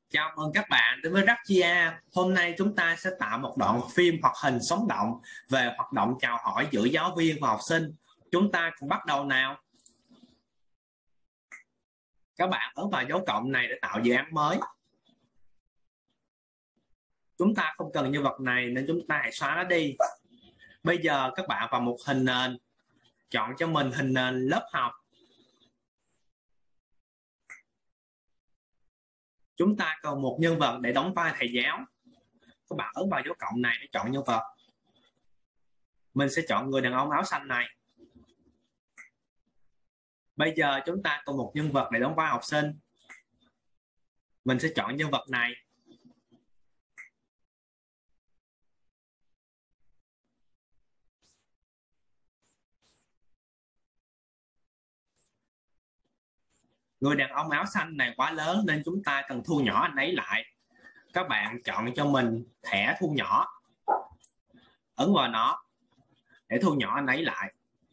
Chào mừng các bạn đến với Rakia. Hôm nay chúng ta sẽ tạo một đoạn phim hoạt hình sống động về hoạt động chào hỏi giữa giáo viên và học sinh. Chúng ta cùng bắt đầu nào. Các bạn ấn vào dấu cộng này để tạo dự án mới. Chúng ta không cần nhân vật này nên chúng ta hãy xóa nó đi. Bây giờ các bạn vào mục hình nền, chọn cho mình hình nền lớp học. Chúng ta cần một nhân vật để đóng vai thầy giáo. Các bạn ấn vào dấu cộng này để chọn nhân vật. Mình sẽ chọn người đàn ông áo xanh này. Bây giờ chúng ta cần một nhân vật để đóng vai học sinh. Mình sẽ chọn nhân vật này. Người đàn ông áo xanh này quá lớn nên chúng ta cần thu nhỏ anh ấy lại. Các bạn chọn cho mình thẻ thu nhỏ. Ấn vào nó để thu nhỏ anh ấy lại.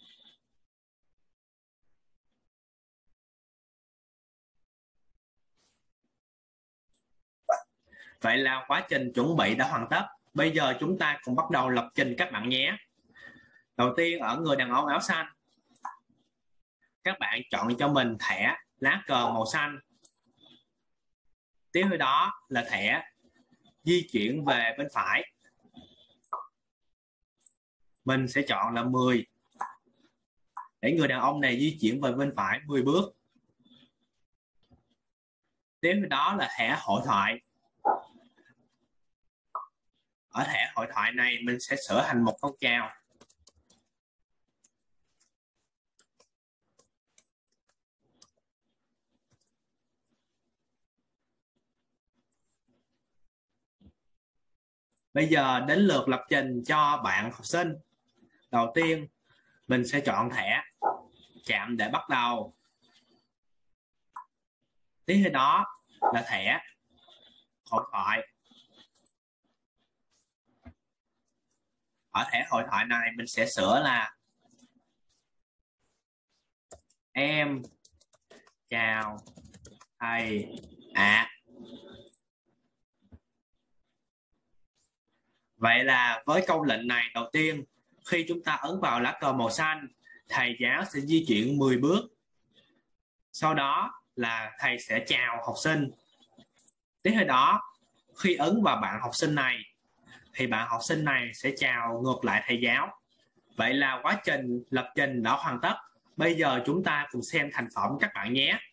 Vậy là quá trình chuẩn bị đã hoàn tất. Bây giờ chúng ta cùng bắt đầu lập trình các bạn nhé. Đầu tiên ở người đàn ông áo xanh, các bạn chọn cho mình thẻ lá cờ màu xanh. Tiếp theo đó là thẻ di chuyển về bên phải. Mình sẽ chọn là 10 để người đàn ông này di chuyển về bên phải 10 bước. Tiếp theo đó là thẻ hội thoại. Ở thẻ hội thoại này mình sẽ sửa thành một câu chào. Bây giờ đến lượt lập trình cho bạn học sinh. Đầu tiên mình sẽ chọn thẻ chạm để bắt đầu. Tiếp theo đó là thẻ hội thoại. Ở thẻ hội thoại này mình sẽ sửa là em chào thầy ạ. Vậy là với câu lệnh này, đầu tiên khi chúng ta ấn vào lá cờ màu xanh, thầy giáo sẽ di chuyển 10 bước. Sau đó là thầy sẽ chào học sinh. Tiếp theo đó khi ấn vào bạn học sinh này thì bạn học sinh này sẽ chào ngược lại thầy giáo. Vậy là quá trình lập trình đã hoàn tất. Bây giờ chúng ta cùng xem thành phẩm các bạn nhé.